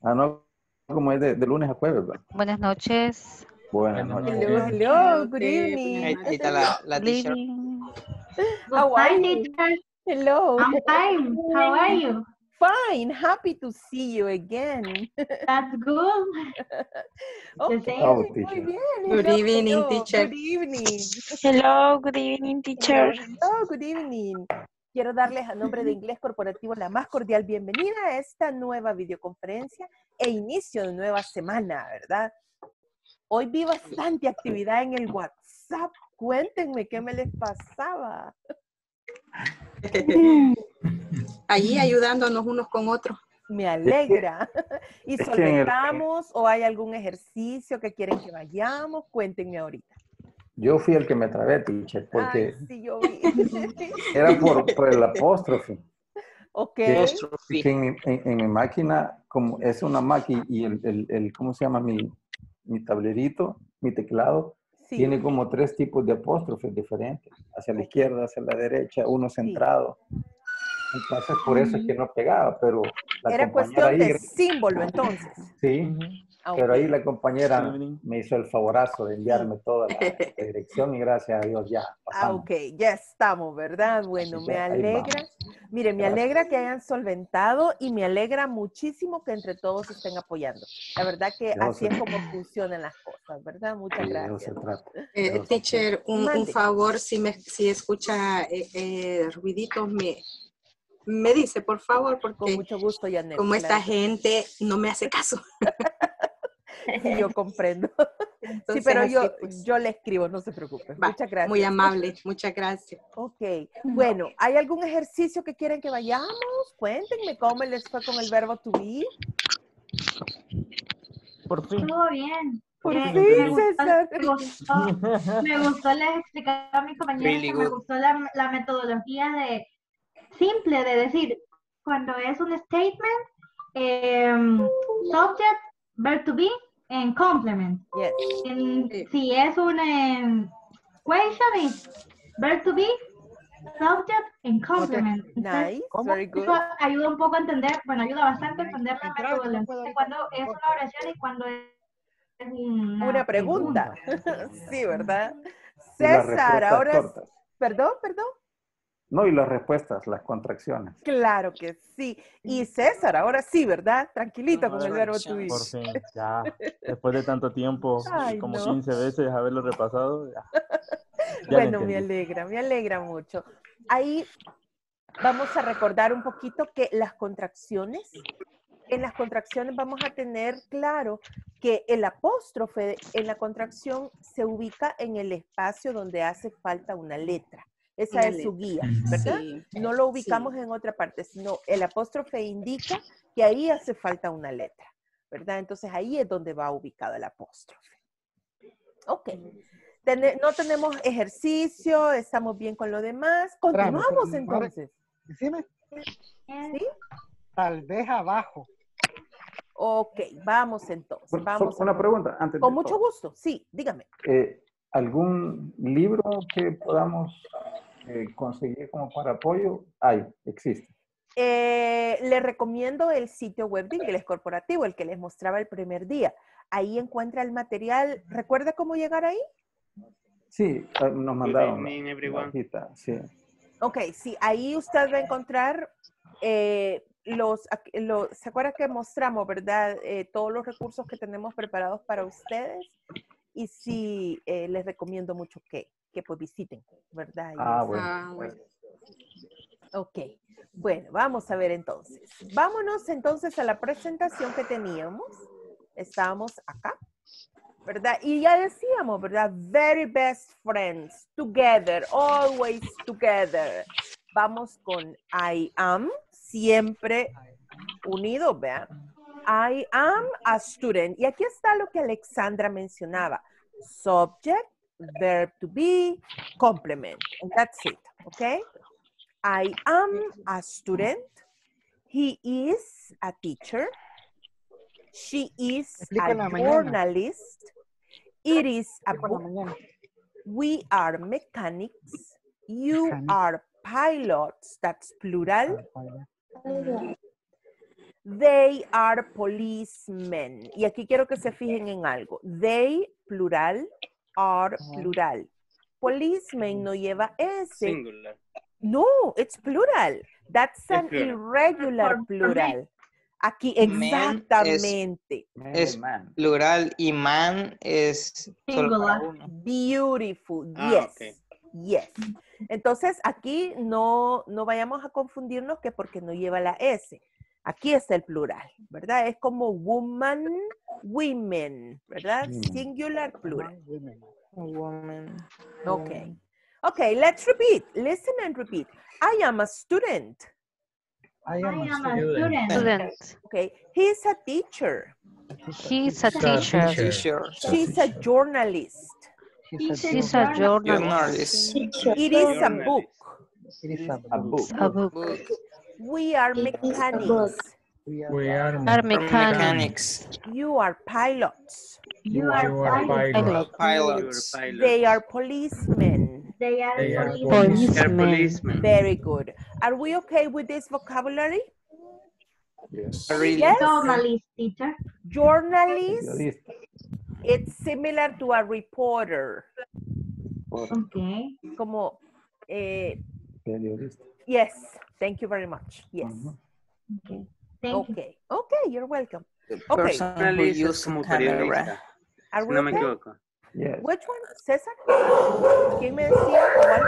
Ah, no, como es de lunes a jueves, ¿verdad? Buenas noches. Buenas noches. Hello, hello, good evening. Ahí está la Good teacher. evening. How are Hi, you? teacher. Hello. I'm fine. How are you? Fine, happy to see you again. That's good. Okay, Oh, muy teacher. bien. Good Hello, evening, hello. teacher. Good evening. Hello, good evening, teacher. Hello, good evening. Quiero darles a nombre de Inglés Corporativo la más cordial bienvenida a esta nueva videoconferencia e inicio de nueva semana, ¿verdad? Hoy vi bastante actividad en el WhatsApp. Cuéntenme qué me les pasaba. Allí ayudándonos unos con otros. Me alegra. ¿Y es que en el- solventamos o hay algún ejercicio que quieren que vayamos? Cuéntenme ahorita. Yo fui el que me trabé, teacher, porque Ay, sí, yo vi. era por el apóstrofe. Ok. Que en mi máquina, como es una máquina y ¿cómo se llama? Mi tablerito, mi teclado, Sí. tiene como 3 tipos de apóstrofes diferentes. Hacia la izquierda, hacia la derecha, uno centrado. Entonces, por eso es que no pegaba, pero la Era compañera cuestión de ahí, símbolo, entonces. sí, Ah, pero ok. ahí la compañera me hizo el favorazo de enviarme toda la dirección y gracias a Dios ya Ah, pasamos. ok, ya estamos, ¿verdad? Bueno, Así me que ahí alegra. vamos. Mire, me Gracias. alegra que hayan solventado y me alegra muchísimo que entre todos estén apoyando. La verdad que Eso así se- es como funcionan las cosas, ¿verdad? Muchas Sí, de eso se gracias. trata. De eso se Teacher, un Mande. favor, si escucha ruiditos, me dice, por favor, Con porque mucho gusto, Janet. como esta claro que gente no me hace caso. sí, yo comprendo. Sí, Entonces, pero así, pues, yo le escribo, no se preocupe. va, Muchas gracias. muy amable, muchas gracias. Ok, bueno, ¿hay algún ejercicio que quieren que vayamos? Cuéntenme cómo les fue con el verbo to be. Por fin. Estuvo bien. Por Me, fin, me gustó, César. me gustó, les explicaba a mi compañera Really que me good. gustó la metodología simple de decir, cuando es un statement, subject, verb to be, and complement. Yes. Si es un question, es verb to be, subject, and complement. Entonces, Nice, ¿Cómo? very good. eso ayuda un poco a entender, bueno, ayuda bastante a entender la metodología de cuando es una oración y cuando es Una pregunta. Sí, ¿verdad? Y las César, respuestas ahora... cortas. Perdón. No, y las respuestas, las contracciones. Claro que sí. Y César, ahora sí, ¿verdad? Tranquilito con el verbo to be. Por fin, ya. Después de tanto tiempo, Ay, como no. 15 veces haberlo repasado, ya. Ya Bueno, lo me entendí. alegra mucho. Ahí vamos a recordar un poquito que en las contracciones vamos a tener claro que el apóstrofe en la contracción se ubica en el espacio donde hace falta una letra. Esa Una es su letra. guía, ¿verdad? Sí. No lo ubicamos en otra parte, sino el apóstrofe indica que ahí hace falta una letra, ¿verdad? Entonces ahí es donde va ubicado el apóstrofe. Ok. No tenemos ejercicio, estamos bien con lo demás. Continuamos entonces. Decime, ¿Sí? tal vez abajo. Ok, vamos entonces. Vamos Una pregunta antes Con de mucho todo. gusto, sí, dígame. ¿Algún libro que podamos conseguir como para apoyo? Existe. Le recomiendo el sitio web de Inglés Corporativo, el que les mostraba el primer día. Ahí encuentra el material. ¿Recuerda cómo llegar ahí? Sí, nos mandaron evening, la everyone. hojita, sí. Ok, sí, ahí usted va a encontrar ¿se acuerda que mostramos, verdad? Todos los recursos que tenemos preparados para ustedes. Y sí, les recomiendo mucho que pues visiten, ¿verdad? Bueno. Ok, bueno, vamos a ver entonces. Vámonos entonces a la presentación que teníamos. Estábamos acá, ¿verdad? Y ya decíamos, ¿verdad? Very best friends, together, always together. Vamos con I am, siempre unidos, ¿vean? I am a student. Y aquí está lo que Alexandra mencionaba. Subject, verb to be, complement. And that's it, okay? I am a student. He is a teacher. She is Explico a en la mañana. journalist. It is a Explico en la book. mañana. We are mechanics. You are pilots. That's plural. They are policemen. Y aquí quiero que se fijen en algo. They, plural, are, plural. Policemen no lleva S. Singular. No, it's plural. That's an irregular plural. Aquí, exactamente. Es plural y man es solo para uno. Beautiful. Ah, Yes. ok. Yes. Entonces, aquí no vayamos a confundirnos que porque no lleva la S. Aquí está el plural, ¿verdad? Es como woman, women, ¿verdad? Singular, plural. Woman. Okay. Okay, let's repeat. Listen and repeat. I am a student. I am a student. Student. Okay. He's a teacher. He's a teacher. Teacher. She's a journalist. She's a journalist. Journalist. It is a book. It is A book. A book. Book. We are mechanics. We are Are mechanics. Mechanics. You are pilots. You are Pilot. Pilots. They are policemen. They are They're Policemen. policemen. Very good. Are we okay with this vocabulary? Yes. Really? Yes. journalist, teacher. Journalist, Periodista. it's similar to a reporter. Okay. Como, Periodista. yes, thank you very much. Yes. Okay. Thank you. Okay, okay, you're welcome. The Okay. person who Journalist es uses como camera. periodista. Are Si we no me okay? equivoco. Yes. Which one? César? ¿Quién me decía? ¿Cuál?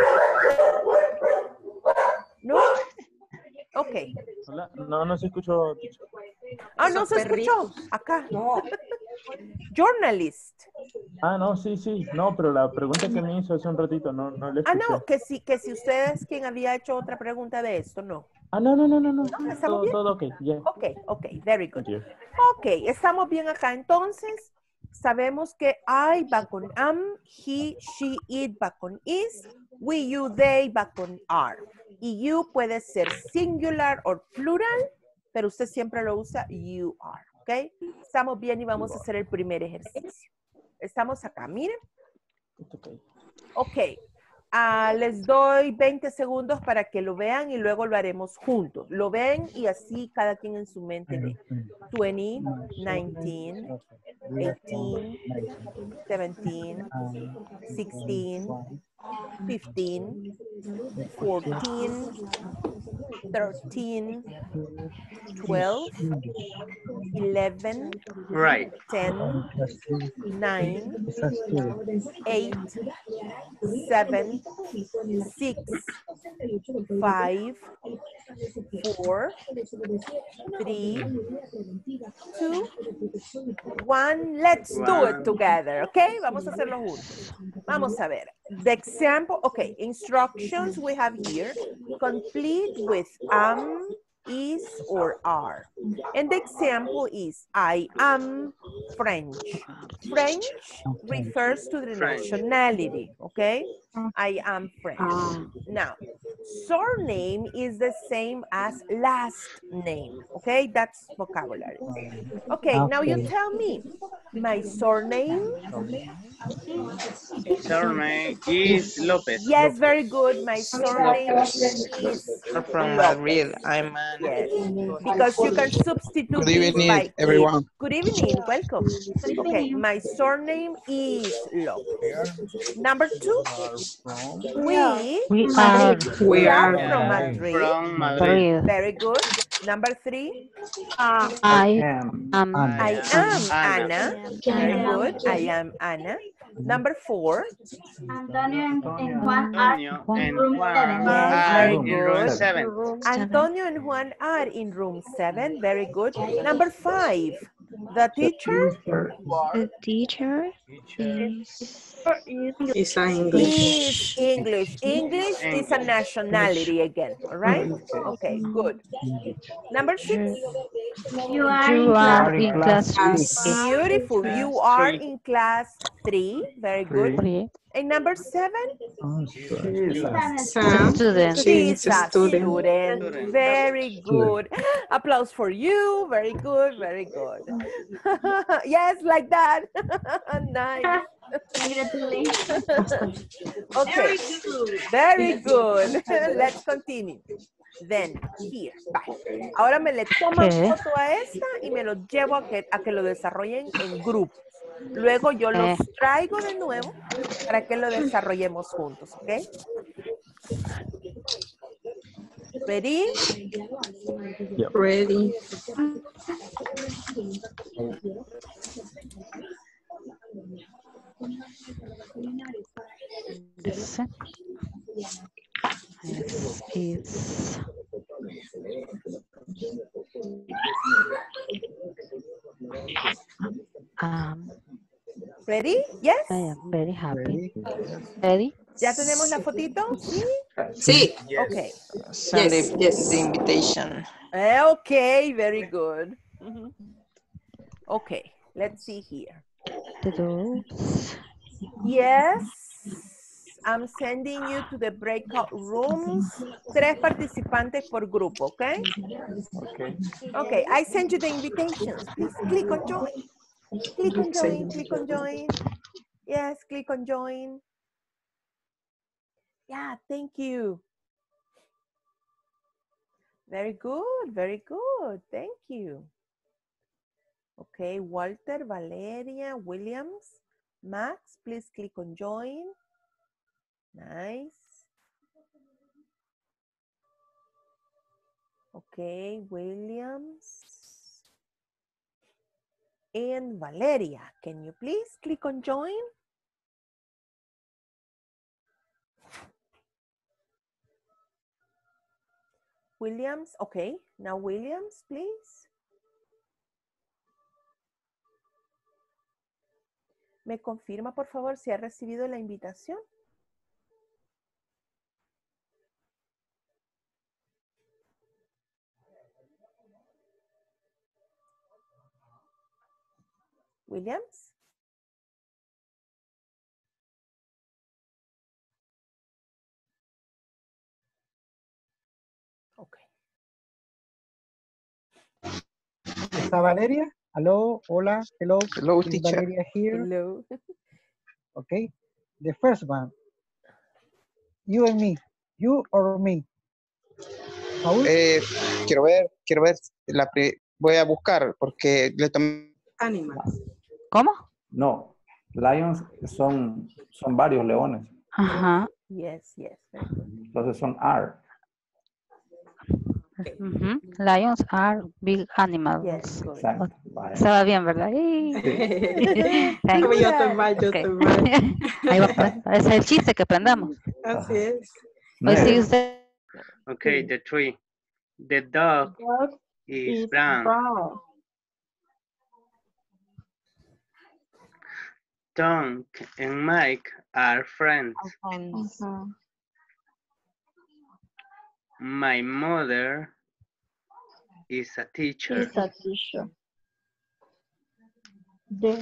¿No? Ok. Hola. No, no se escuchó. Ah, no se escuchó. Acá. Journalist. Ah, no, sí, sí. No, pero la pregunta que me hizo hace un ratito, no le Ah, escuché. no, que si usted es quien había hecho otra pregunta de esto, no. Ah, no. ¿estamos Todo, bien? todo ok, ya. Ok, very good. Thank you. Ok, estamos bien acá. Entonces, sabemos que I va con am, he, she, it va con is, we, you, they va con are. Y you puede ser singular o plural, pero usted siempre lo usa you are, ¿ok? Estamos bien y vamos a hacer el primer ejercicio. Estamos acá, miren. Ok, les doy 20 segundos para que lo vean y luego lo haremos juntos. Lo ven y así cada quien en su mente ve. 20, 19, 18, 17, 16, 15, 14, 13, 12, 11, Right. 10, 9, 8, 7, 6, 5, 4, 3, 2, 1. Let's do it together, ¿ok? Vamos a hacerlo juntos. Vamos a ver. The example, okay, instructions we have here, complete with am, is, or are. And the example is, I am French. French refers to the nationality, okay? I am French. Now, surname is the same as last name, okay? That's vocabulary. Okay, now you tell me, my surname? Surname is Lopez. Yes, very good. My surname is From Lopez. Madrid. I'm Yes, because you can substitute Good this evening, by everyone. it. Good evening, welcome. Okay, my surname is Lopez. Number 2, we are from Madrid. From Madrid. Very good. Number 3, I am I am Anna. Anna. Very good. I am Anna. Number 4, Antonio and Juan are Antonio in and room Juan 7. Yes, are very in room good. 7. Antonio and Juan are in room 7. Very good. Number 5, the teacher the teacher It's English. is English. English is a nationality again. All right? Okay, good. Number 6, You are you in are class. in class beautiful. You are in class 3. Very good. 3. And number 7, Student. she's a student. student. Very good. Applause for you. Very good. Very good. Yes, like that. Nice. Congratulations. Okay. Very good. Let's continue. then, here. Vale. Ahora me le toman foto a esta y me lo llevo a que lo desarrollen en grupos. Luego yo los traigo de nuevo para que lo desarrollemos juntos, ¿ok? Ready? Yep. Ready. This is Ready? Yes? I am very happy. Ready? ¿Ya tenemos la fotito? ¿Sí? Sí. Okay. Send the invitation. Okay, very good. Okay, let's see here. Yes, I'm sending you to the breakout rooms. 3 participantes por grupo, okay? Okay. Okay, I sent you the invitations. Please click on join. Click on join, click on join. Yes, click on join. Yeah, thank you. Very good, very good. Thank you. Okay, Walter, Valeria, Williams, Max, please click on join. Nice. Okay, Williams. And Valeria, can you please click on join? Williams, okay. Now Williams, please. ¿Me confirma, por favor, si ha recibido la invitación? Williams? Okay. ¿Está Valeria? Hello, hola, hello. Hello, Is teacher. Valeria here? Hello. Okay. The first one. You and me. You or me. Paul? Quiero ver, voy a buscar porque le tomé. Animals. ¿Cómo? No, lions son varios leones. Ajá. Yes, yes. Entonces son are. Lions are big animals. Yes, good. Exacto. Vaya. Estaba bien, ¿verdad? Thank Como you. yo estoy mal, yo Okay. estoy mal. Ahí va, pues. Ese es el chiste que aprendamos. Así es. Hoy sí usted. Okay, the 3. The dog is brown. Tom and Mike are friends. My mother is a teacher. The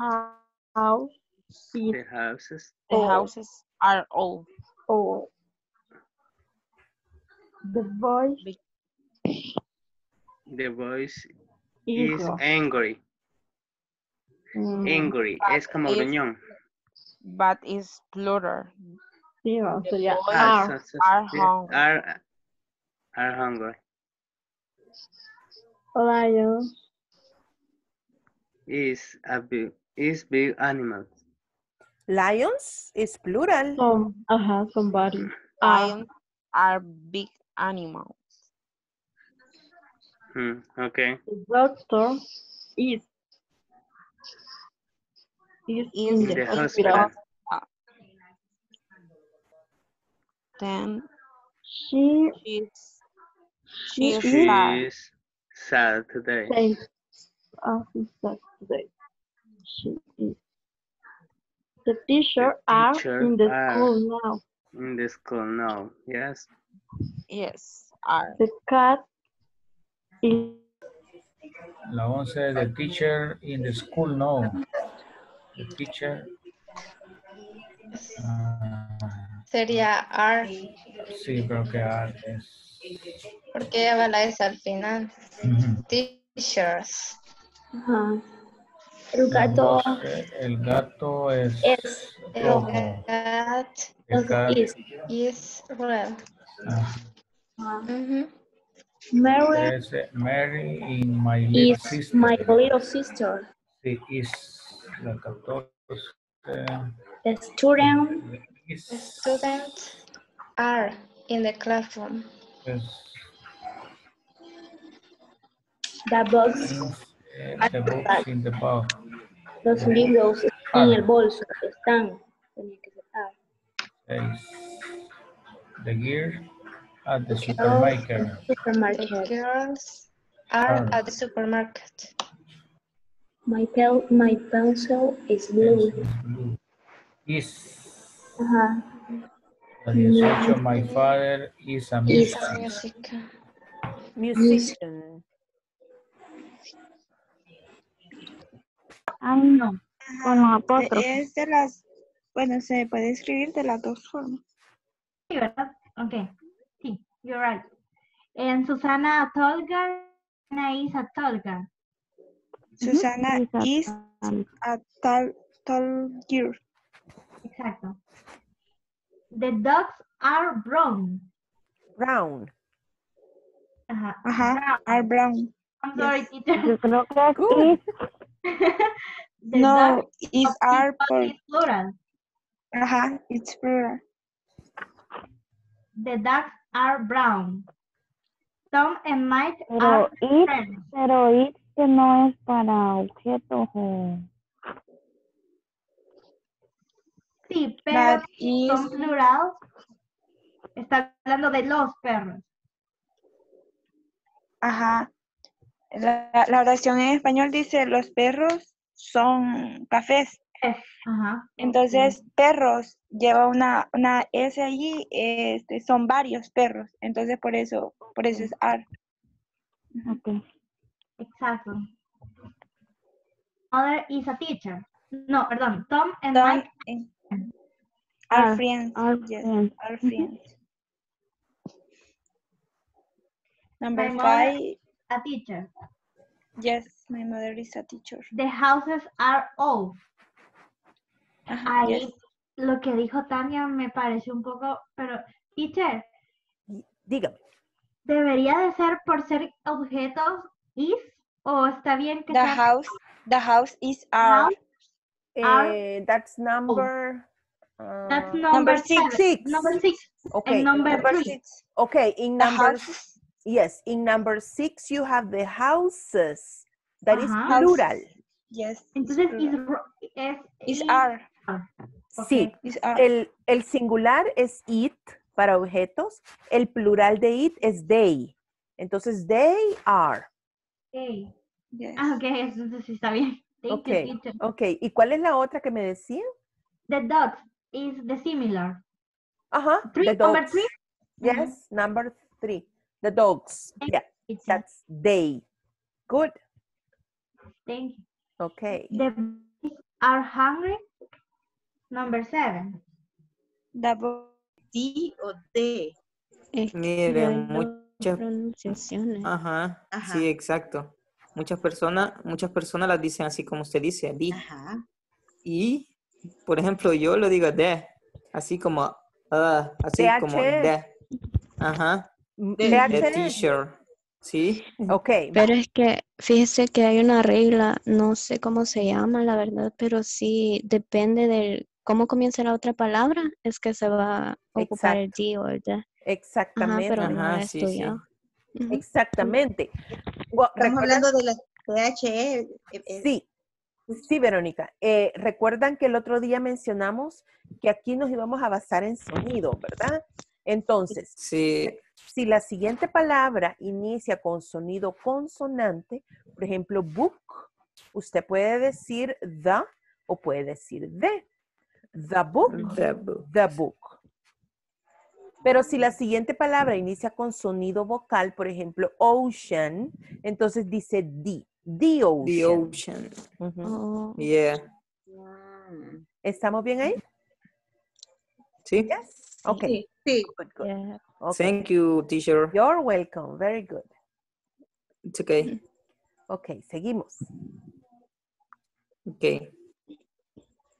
houses are old. old. The voice is eagle. angry. Angry es como gruñón. But is plural. Yeah, so yeah, Are hungry. Are hungry. Lion Is big animals. Lions is plural. Somebody. Lions are big animals. Okay. The doctor is in the hospital. Then she is sad today. She is. The teacher are in the school now. In the school now, yes. Yes, are. The cat is. La 11, the teacher in the school now. The teacher. Sería are. Sí, creo que are es. Porque lleva la S al final. Teachers. El gato. El gato es rojo. El cat El cat is red. Mary There's Mary in my little is sister. my little sister. Sí, is la 14. The student The students are in the classroom. Pues, the books the books in the book. los libros en el bolso están. Tenía que ser are. The gear at the Girls supermarket. The supermarket. girls are at the supermarket. My pencil is blue. Blue. Is Ajá. the 18, my father is a musician. Musician. Ay, no. Con los apóstrofos. Es de las, bueno, se puede escribir de las dos formas. Sí, ¿verdad? Ok. Sí, you're right. En Susana a tall girl, Susana is a tall girl. Susana is a tall girl. Exacto. The dogs are brown. Brown. Ajá. Ajá, are brown. I'm sorry, Yes. teacher. Yo creo que Good. The No, dog is of are this dog is plural. Ajá, it's plural. The dogs are brown. Tom and Mike Pero are it, friends. pero it que no es para objetos o... Sí, pero But is, son plural. Está hablando de los perros. ajá. La oración en español dice los perros son cafés. Ajá. Entonces, perros lleva una S allí, son varios perros. Entonces, por eso es are. Okay. Exacto. Mother is a teacher. No, perdón. Tom and Tom Mike are friends. Are Yes, friends. are friends. Number My mother 5. a teacher. Yes, my mother is a teacher. The houses are old. Ajá, Ahí yes. lo que dijo Tania me pareció un poco, pero teacher, Dígame. ¿debería de ser por ser objetos is o está bien que The sea house is are. Are. That's number... That's Number six. 7. Number 6. Okay. And number 3. 6. Okay, in The number... houses. Yes, in number 6 you have the houses. That is Ajá. plural. Yes. Entonces Is are. Sí, Is are. el singular es it para objetos, el plural de it es they. Entonces, they are. Okay. Yes. Ah, ok, entonces sí está bien. Thank you, teacher. Okay. ¿Y cuál es la otra que me decía? The dogs is the similar. Ajá, the Number dogs. 3? Yes, number 3. The dogs. Yeah, that's they. Good. Thank you. Okay. The boys are hungry. Number 7. The D o D. Miren, muchas pronunciaciones. Ajá, Ajá. sí, exacto. Muchas personas las dicen así como usted dice, di. Ajá. Y, por ejemplo, yo lo digo de, así como, así como de. Ajá. THE. The teacher. Sí. Ok. Pero es que fíjese que hay una regla, no sé cómo se llama, la verdad, pero sí depende de cómo comienza la otra palabra, es que se va a ocupar el D o el D. Exactamente. Ajá, pero no la he sí, estudiado. Ujú. Exactamente. Estamos hablando de la THE. Sí, sí, Verónica. Recuerdan que el otro día mencionamos que aquí nos íbamos a basar en sonido, ¿verdad? Entonces, sí. Si la siguiente palabra inicia con sonido consonante, por ejemplo, book, usted puede decir the o puede decir the. The book, the book. Pero si la siguiente palabra inicia con sonido vocal, por ejemplo, ocean, entonces dice the ocean. The ocean. Yeah. ¿Estamos bien ahí? Sí. Yes? Okay. Sí. Good, good. Yeah. Okay. Thank you, teacher. You're welcome. Very good. It's okay. Okay, seguimos. Okay.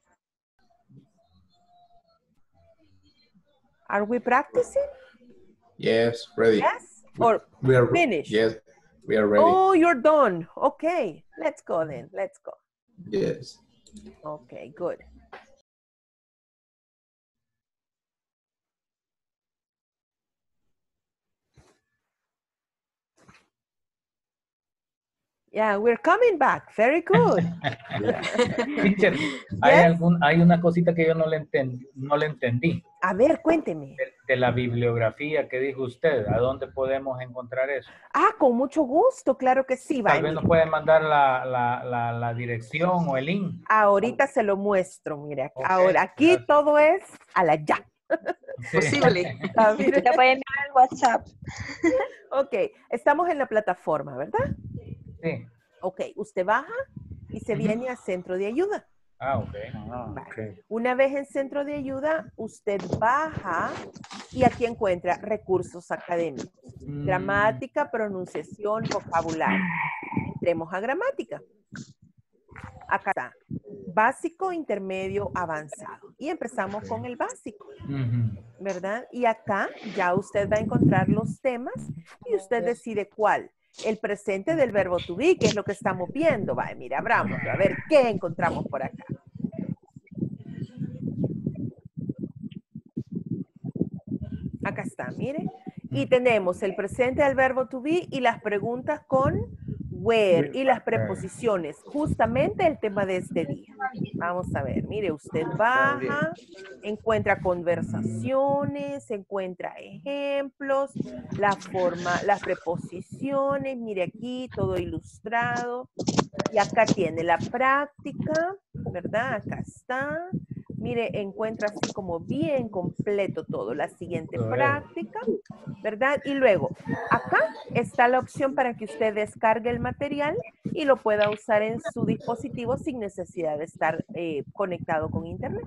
Are we practicing? Yes, ready. Yes? Or We are finished? Yes, we are ready. Oh, you're done. Okay, let's go then. Let's go. Yes. Okay, good. Yeah, we're coming back. Very good. Teacher, hay una cosita que yo no le entendí. A ver, cuénteme. De la bibliografía que dijo usted, ¿a dónde podemos encontrar eso? Ah, con mucho gusto, claro que sí. Tal vez nos puede mandar la dirección o el link. Ahorita se lo muestro, mire. Okay, ahora, aquí gracias. todo es a la ya. Sí. Posible. Ah, mire. Te pueden enviar al WhatsApp. Ok, estamos en la plataforma, ¿verdad? Sí. Ok, usted baja y se viene a centro de ayuda. Ah, ok. Vale. Una vez en centro de ayuda, usted baja y aquí encuentra recursos académicos. Gramática, pronunciación, vocabulario. Entremos a gramática. Acá está. Básico, intermedio, avanzado. Y empezamos con el básico. ¿Verdad? Y acá ya usted va a encontrar los temas y usted decide cuál. El presente del verbo to be, que es lo que estamos viendo. Vale, mira, abramos, a ver qué encontramos por acá. Acá está, mire. Y tenemos el presente del verbo to be y las preguntas con where y las preposiciones. Justamente el tema de este día. Vamos a ver, mire, usted baja, encuentra conversaciones, encuentra ejemplos, la forma, las preposiciones, mire aquí, todo ilustrado. Y acá tiene la práctica, ¿verdad? Acá está. Mire, encuentra así como bien completo todo. La siguiente práctica, ¿verdad? Y luego, acá está la opción para que usted descargue el material y lo pueda usar en su dispositivo sin necesidad de estar conectado con internet.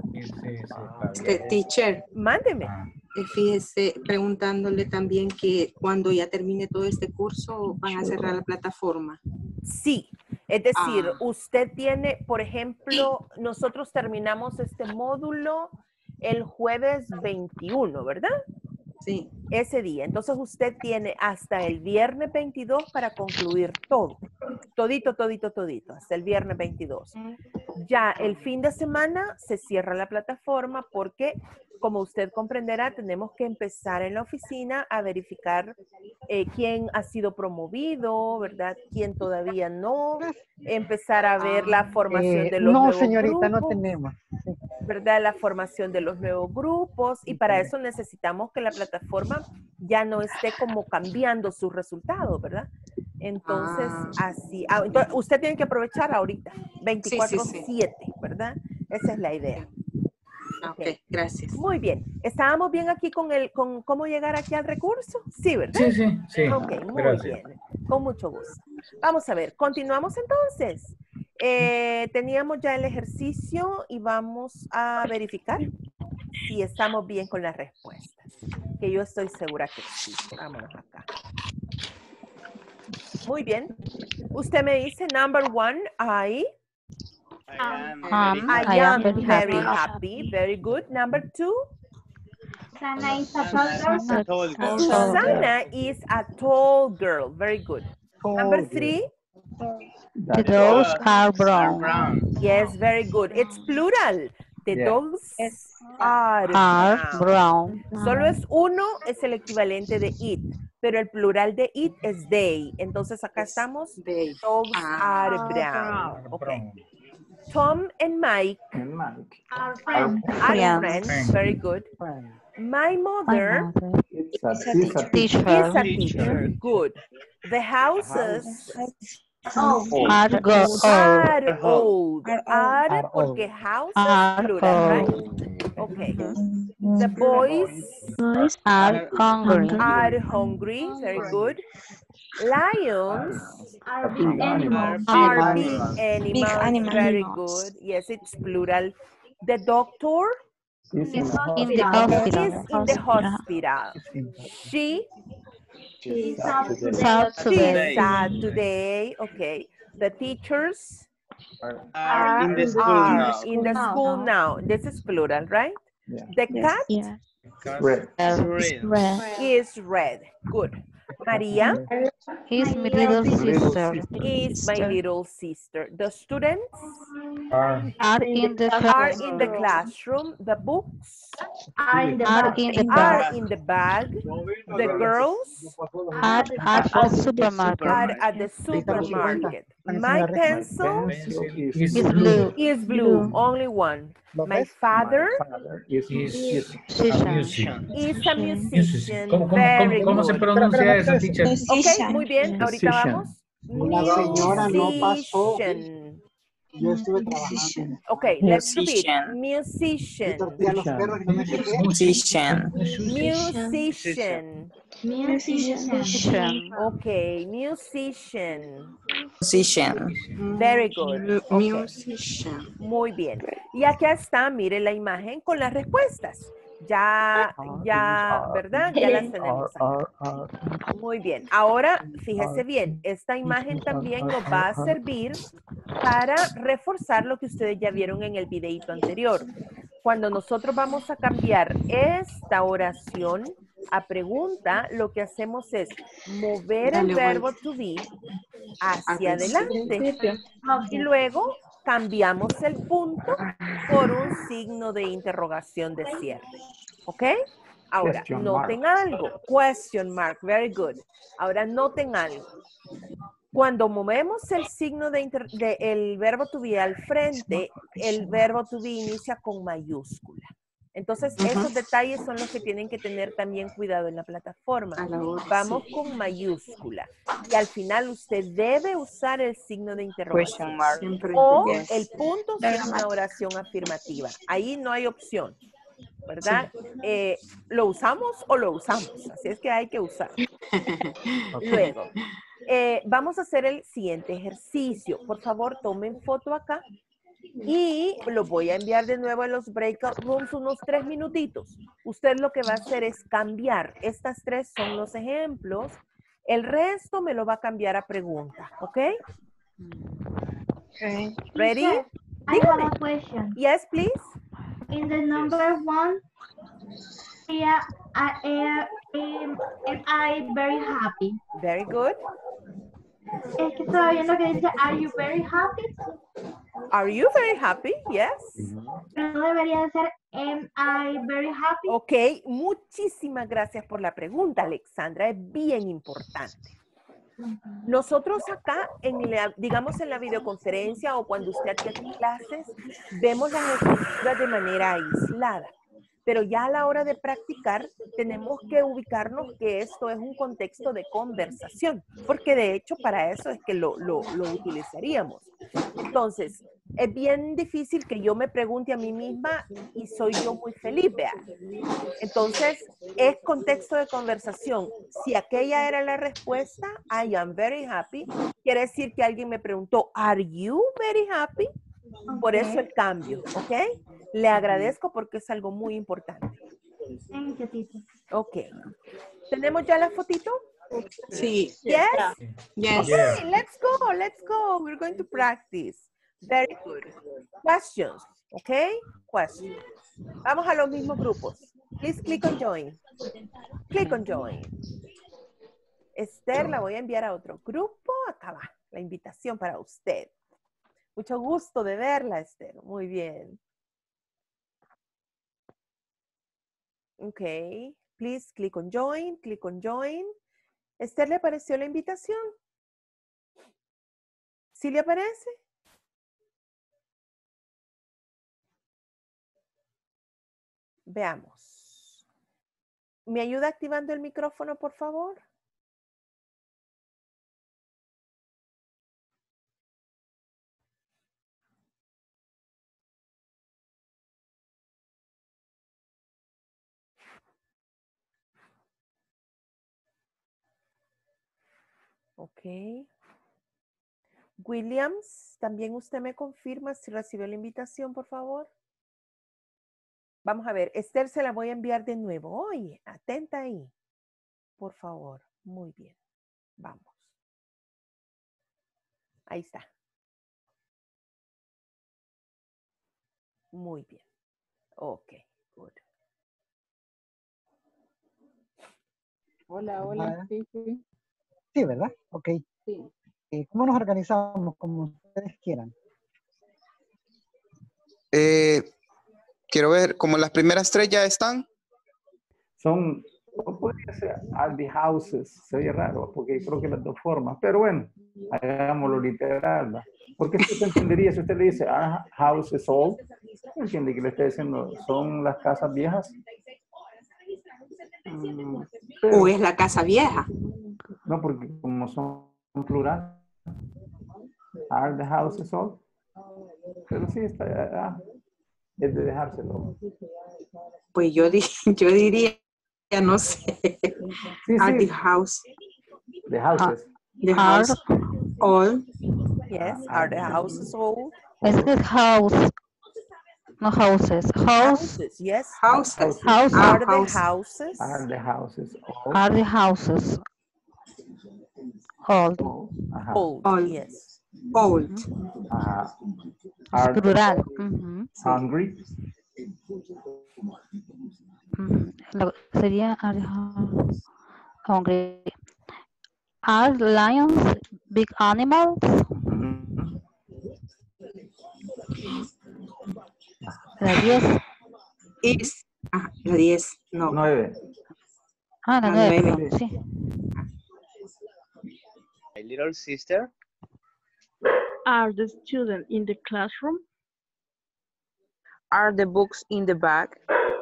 Teacher. Mándeme. Fíjese, preguntándole también que cuando ya termine todo este curso, ¿van a cerrar la plataforma? Sí. Es decir, usted tiene, por ejemplo, nosotros terminamos este módulo el jueves 21, ¿verdad? Sí. Ese día. Entonces usted tiene hasta el viernes 22 para concluir todo. Todito, hasta el viernes 22. Ya el fin de semana se cierra la plataforma porque, como usted comprenderá, tenemos que empezar en la oficina a verificar quién ha sido promovido, ¿verdad? Quién todavía no. Empezar a ver la formación de los nuevos señorita, grupos, no tenemos. ¿verdad? La formación de los nuevos grupos y para eso necesitamos que la plataforma ya no esté como cambiando sus resultados, ¿verdad? Entonces, así. Entonces, usted tiene que aprovechar ahorita, 24/7, ¿verdad? Esa es la idea. Ok, gracias. Muy bien. ¿Estábamos bien aquí con cómo llegar aquí al recurso? Sí, ¿verdad? Sí. Ok, muy Gracias. bien. Con mucho gusto. Vamos a ver, continuamos entonces. Teníamos ya el ejercicio y vamos a verificar si estamos bien con las respuestas. Que yo estoy segura que sí. Vámonos acá. Muy bien. Usted me dice, number one, I am very happy. Very good. Number two. Susanna is a tall girl. Susanna is a tall girl. Very good. Number three. The dogs are brown. Yes, very good. It's plural. The dogs are brown. Solo es uno, es el equivalente de it. Pero el plural de it es they. Entonces acá estamos. Dogs are brown. Okay. Tom and Mike Are friends. Very good. My mother is a teacher. Good. The houses Are old. Are porque house is plural, right? Okay. The boys are hungry. Are hungry. Very good. Lions Are big animals. are big animals. Very good. Yes, it's plural. The doctor In the is hospital. in the hospital. She She's out Sad today. is sad today. Okay. The teachers Are in the school are now. in the school now. This is plural, right? Yeah. The cat Yeah. Red. Is red. Good. Maria Is my little sister. is my little sister. The students Are Are in the are in the classroom. classroom. The books Are in the Are bag. in the are bag. in the bag. The girls Are at the supermarket. are at the supermarket. My pencil Pencil is Is blue. blue. is blue. Only one. My father Father is Is music. a Musician. music. is a Music. musician. ¿Cómo Very cómo se good. pronuncia eso, teacher? Ok, muy bien. Ahorita Musician. vamos. La señora no pasó. Musician. Yo estuve trabajando. Ok, let's repeat. Musician. A los perros y no me quejé. Musician. Musician. Musician. Ok, musician. Musician. Very good. Ok, Musician. muy bien. Y aquí está, mire la imagen con las respuestas. Ya, ¿verdad? Ya las tenemos aquí. Muy bien. Ahora, fíjese bien, esta imagen también nos va a servir para reforzar lo que ustedes ya vieron en el videito anterior. Cuando nosotros vamos a cambiar esta oración a pregunta, lo que hacemos es mover el Dale verbo to be hacia adelante y luego cambiamos el punto por un signo de interrogación de cierre. ¿Ok? Ahora, Question noten mark. algo. Question mark. Very good. Ahora, noten algo. Cuando movemos el signo el verbo to be al frente, el verbo to be inicia con mayúscula. Entonces, esos detalles son los que tienen que tener también cuidado en la plataforma. Vamos con mayúscula. Y al final usted debe usar el signo de interrogación. O el punto si es una oración afirmativa. Ahí no hay opción, ¿verdad? ¿Lo usamos o lo usamos? Así es que hay que usar. Luego, vamos a hacer el siguiente ejercicio. Por favor, tomen foto acá. Y lo voy a enviar de nuevo a los breakout rooms unos 3 minutitos. Usted lo que va a hacer es cambiar. Estas 3 son los ejemplos. El resto me lo va a cambiar a pregunta. ¿Ok? Okay. Ready? I have a question. Yes, please. In the number 1, yeah, am I very happy? Very good. Es que estaba viendo que dice, are you very happy? Are you very happy? Yes. Pero no debería ser, am I very happy? Ok, muchísimas gracias por la pregunta, Alexandra. Es bien importante. Nosotros acá, digamos en la videoconferencia o cuando usted tiene clases, vemos las estructuras de manera aislada. Pero ya a la hora de practicar, tenemos que ubicarnos que esto es un contexto de conversación, porque de hecho para eso es que lo utilizaríamos. Entonces, es bien difícil que yo me pregunte a mí misma y soy yo muy feliz, vea. Entonces, es contexto de conversación. Si aquella era la respuesta, I am very happy, quiere decir que alguien me preguntó, are you very happy? Por eso el cambio, ¿ok? Le agradezco porque es algo muy importante. Ok. ¿Tenemos ya la fotito? Sí. Yes? Yes. Okay, let's go. We're going to practice. Very good. Questions, okay? Questions. Vamos a los mismos grupos. Please click on join. Click on join. Esther, la voy a enviar a otro grupo. Acá va la invitación para usted. Mucho gusto de verla, Esther. Muy bien. Ok. Please click on join. Click on join. ¿Esther le apareció la invitación? ¿Sí le aparece? Veamos. ¿Me ayuda activando el micrófono, por favor? Ok. Williams, también usted me confirma si recibió la invitación, por favor. Vamos a ver, Esther se la voy a enviar de nuevo. Oye, atenta ahí. Por favor. Muy bien. Vamos. Ahí está. Muy bien. Ok, good. Hola, hola. Sí, sí. Sí, ¿verdad? Ok. Sí. ¿Cómo nos organizamos? Como ustedes quieran. Quiero ver, como las primeras tres ya están. Son, o podría ser are the houses, se oye raro, porque creo que las dos formas, pero bueno, hagámoslo literal, ¿va? Porque si usted entendería, si usted le dice are houses old, ¿no entiende que le está diciendo son las casas viejas? ¿O es la casa vieja? No, porque como son plural, are the houses old, pero sí está, es de dejárselo. Pues yo diría, no sé. Sí, Are sí. the house. The houses. The house all. Yes, are the houses old? Es que es house, no houses. House. Houses, yes. Houses. House. Are the House. houses? Are the houses old? Are the houses old? Ajá. Old, yes. Old. Ajá. Es Are the plural. hungry? Sería are hungry. Are lions big animals? La 10. Is. La 10. No. 9. Ah, la 9, perdón. Sí. My little sister. Are the students in the classroom? Are the books in the bag?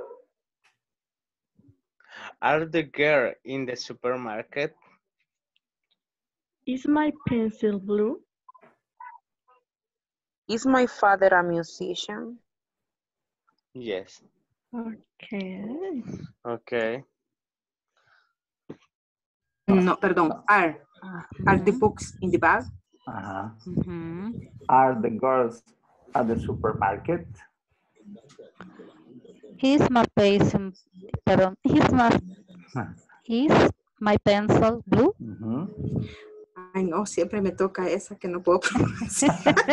Are the girl in the supermarket? Is my pencil blue? Is my father a musician? Yes. Okay. Okay. No, perdón. Are the books in the bag? Ajá. Are the girls at the supermarket? Is my pencil, perdón, is my pencil blue? Ay, no, siempre me toca esa que no puedo pronunciar.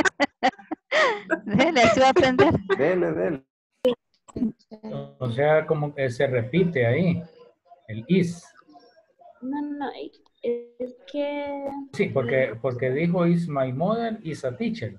Dele, así va a aprender. Dele. O sea, como que se repite ahí, el is. No, es que... Sí, porque dijo is my mother is a teacher.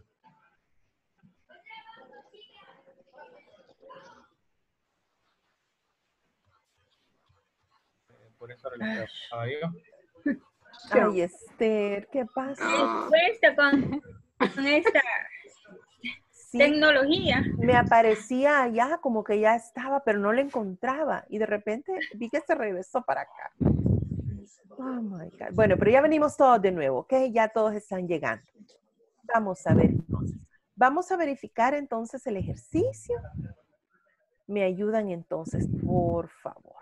Por eso le preguntaba yo. Ay, Esther, ¿qué pasa? Cuesta con esta tecnología. Me aparecía allá como que ya estaba, pero no la encontraba. Y de repente vi que se regresó para acá. Oh, my God. Bueno, pero ya venimos todos de nuevo, ¿ok? Ya todos están llegando. Vamos a ver entonces. Vamos a verificar entonces el ejercicio. Me ayudan entonces, por favor.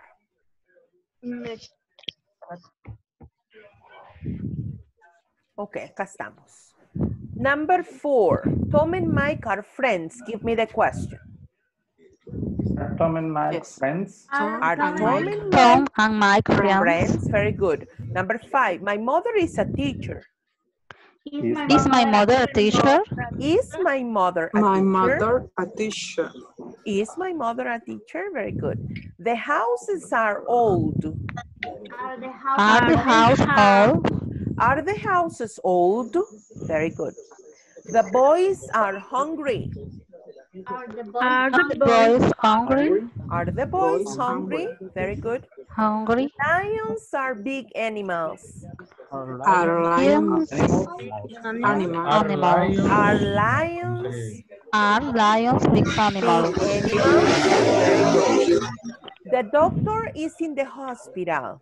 Ok, acá estamos. Number 4. Tom and Mike are friends. Give me the question. Are Tom and Mike friends? Are Tom and Mike friends? Very good. Number 5. My mother is a teacher. Is my mother a teacher? Is my mother a My teacher? mother a teacher. Is my mother a teacher? Very good. The houses are old. Are the house old? Are the houses old? Very good. The boys are hungry. Are the boys hungry? Are the boys hungry? Very good. Hungry? Lions are big animals. Are lions animals? Are lions Are lions big animals? Very good. The doctor is in the hospital.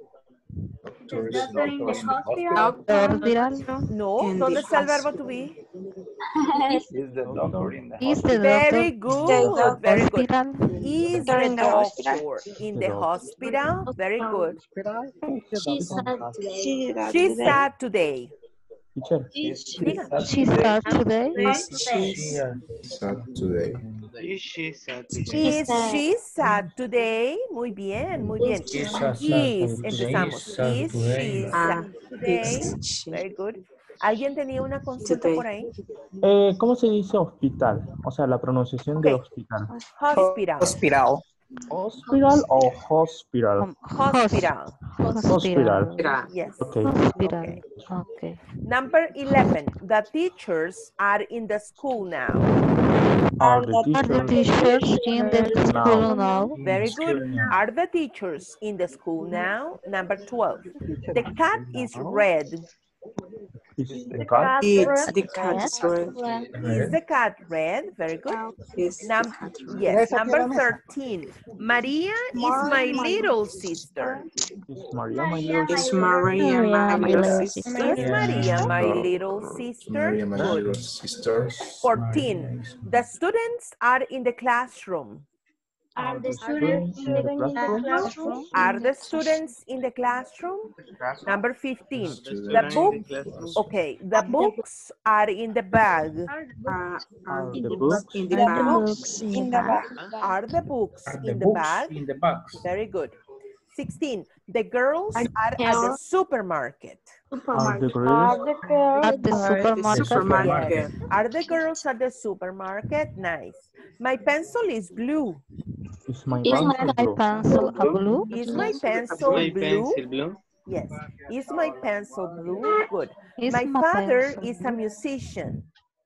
No, ¿dónde está el verbo to be? Is the doctor in the Is the Very doctor good. Very good. hospital? Is the doctor in the hospital? Very good. She's sad today. She's sad today. Teacher. She's sad today? Sad today. Is she sad Is today? she sad today? Muy bien, muy bien. Is, empezamos. Is she sad today? Very good. ¿Alguien tenía una consulta por ahí? ¿Cómo se dice hospital? O sea, la pronunciación de hospital. Hospital. Hospital or hospital? Hospital. Hospital. Yes. Okay. Hospital. Okay. Number 11. The teachers are in the school now. Are the Are the teachers teachers in the school now? Very good. Are the teachers in the school now? Number 12. The cat is red. Is the cat? It's the cat is red. Is the cat red? Very good. Yes, Yes, number 13. Maria is my little sister. Is Maria my little Is sister? Maria my little sister? Is Maria my little sister? Maria, my Good. little sister. 14. The students are in the classroom. Are the students in the classroom? Are the students in the classroom? Number 15. The Students book. in the classroom. Okay. The books are in the bag. Are the books in the bag? In the back. Are the books Are the in the books bag? in the box? Very good. 16. The girls are at the supermarket. Are the girls At the supermarket? Supermarket. Are the girls at the supermarket? Nice. My pencil is blue. Is my Is pencil my blue? pencil a blue? Is my pencil My blue? pencil blue. Yes. Is my pencil blue? Good. Is My my father pencil is a musician.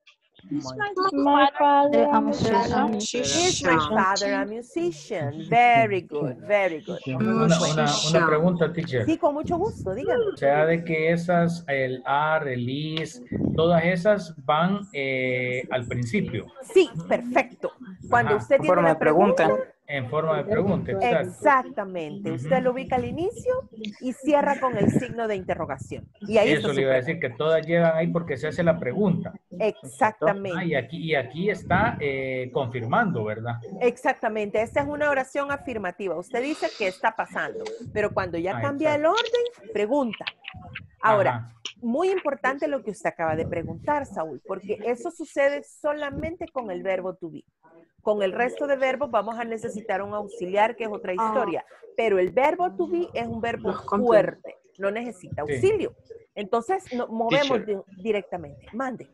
My father a musician? Is my father a musician? Very good, very good. Una pregunta, teacher. Sí, con mucho gusto, dígame. O sea, de que esas, el are, el is, todas esas van al principio. Sí, perfecto. Cuando Ajá. usted tiene Forma una de pregunta. En forma de pregunta, exacto. exactamente. Usted lo ubica al inicio y cierra con el signo de interrogación. Y ahí Eso está le iba a su decir, que todas llegan ahí porque se hace la pregunta. exactamente. Ah, y aquí está confirmando, ¿verdad? Exactamente. Esta es una oración afirmativa. Usted dice qué está pasando, pero cuando ya cambia el orden, pregunta. Ahora, muy importante lo que usted acaba de preguntar, Saúl, porque eso sucede solamente con el verbo to be. Con el resto de verbos vamos a necesitar un auxiliar, que es otra historia. Pero el verbo to be es un verbo fuerte, no necesita auxilio. Entonces, movemos directamente. Mande.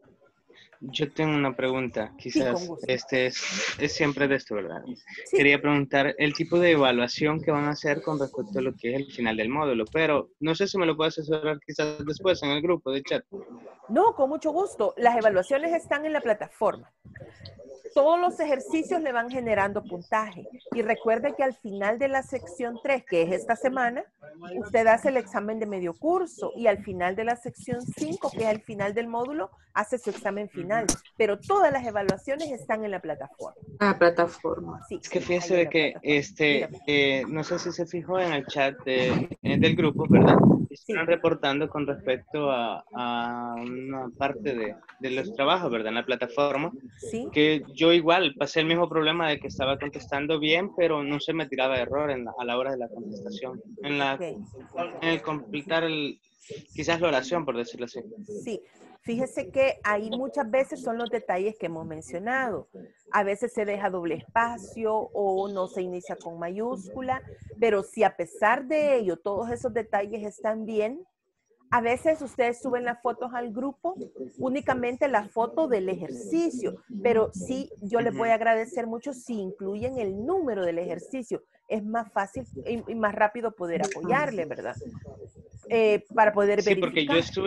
Yo tengo una pregunta, quizás con gusto. es siempre de esto, ¿verdad? Sí. Quería preguntar el tipo de evaluación que van a hacer con respecto a lo que es el final del módulo, pero no sé si me lo puedes asesorar quizás después en el grupo de chat. No, con mucho gusto. Las evaluaciones están en la plataforma. Todos los ejercicios le van generando puntaje. Y recuerde que al final de la sección 3, que es esta semana, usted hace el examen de medio curso. Y al final de la sección 5, que es el final del módulo, hace su examen final. Pero todas las evaluaciones están en la plataforma. La plataforma. Sí, es que fíjese de que, no sé si se fijó en el chat del grupo, ¿verdad? Están reportando con respecto a una parte de los trabajos, ¿verdad? En la plataforma. Sí. Que yo igual pasé el mismo problema de que estaba contestando bien, pero no se me tiraba error a la hora de la contestación. En el completar quizás la oración, por decirlo así. Sí. Fíjese que ahí muchas veces son los detalles que hemos mencionado. A veces se deja doble espacio o no se inicia con mayúscula, pero si a pesar de ello todos esos detalles están bien, a veces ustedes suben las fotos al grupo, únicamente la foto del ejercicio, pero sí yo les voy a agradecer mucho si incluyen el número del ejercicio. Es más fácil y más rápido poder apoyarle, ¿verdad? Para poder verificar. Sí, porque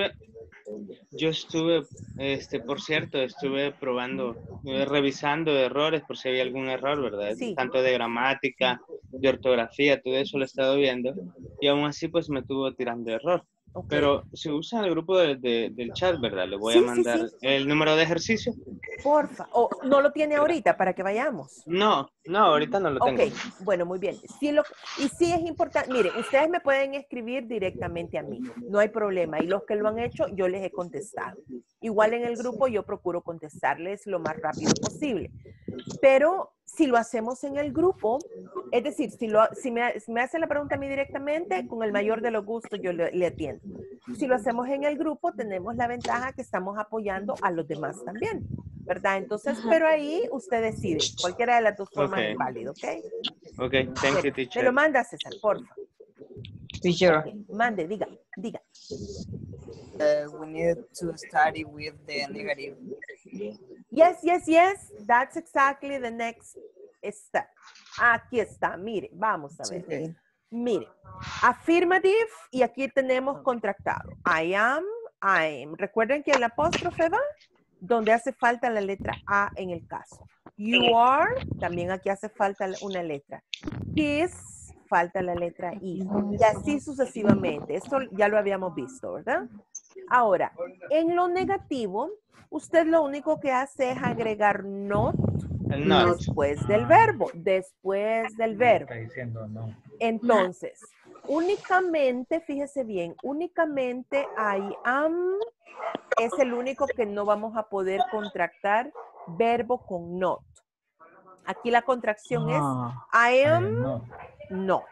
yo estuve, por cierto, estuve probando, revisando errores por si había algún error, ¿verdad? Sí. Tanto de gramática, de ortografía, todo eso lo he estado viendo y aún así pues me tuvo tirando error. Okay. Pero si usan el grupo del chat, ¿verdad? Le voy a mandar el número de ejercicio. Porfa. ¿O no lo tiene ahorita para que vayamos? No, ahorita no lo tengo. Ok, bueno, muy bien. Y sí es importante. Miren, ustedes me pueden escribir directamente a mí. No hay problema. Y los que lo han hecho, yo les he contestado. Igual en el grupo yo procuro contestarles lo más rápido posible. Pero si lo hacemos en el grupo, es decir, si me hacen la pregunta a mí directamente, con el mayor de los gustos yo le atiendo. Si lo hacemos en el grupo, tenemos la ventaja que estamos apoyando a los demás también, ¿verdad? Entonces, pero ahí usted decide. Cualquiera de las dos formas es válido, ¿ok? Ok, thank you, teacher. Me lo manda, César, por favor. Teacher. Okay. Mande, diga. We need to study with the negative. Yes. That's exactly the next está. Aquí está, mire, vamos a ver. Mire, affirmative y aquí tenemos contractado. I am, I'm. Recuerden que el apóstrofe va donde hace falta la letra A en el caso. You are, también aquí hace falta una letra. Is, falta la letra I. Y así sucesivamente. Esto ya lo habíamos visto, ¿verdad? Ahora, en lo negativo, usted lo único que hace es agregar not después del verbo. Después del verbo. Está diciendo no. Entonces, únicamente, fíjese bien, únicamente I am es el único que no vamos a poder contractar verbo con not. Aquí la contracción es I am not.